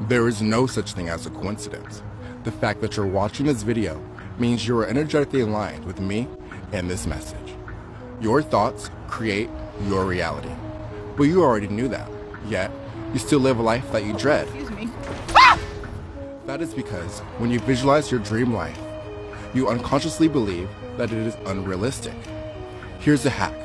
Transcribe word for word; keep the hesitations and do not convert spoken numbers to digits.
There is no such thing as a coincidence. The fact that you're watching this video means you are energetically aligned with me and this message. Your thoughts create your reality. But you already knew that, yet you still live a life that you dread. Excuse me. That is because when you visualize your dream life, you unconsciously believe that it is unrealistic. Here's a hack.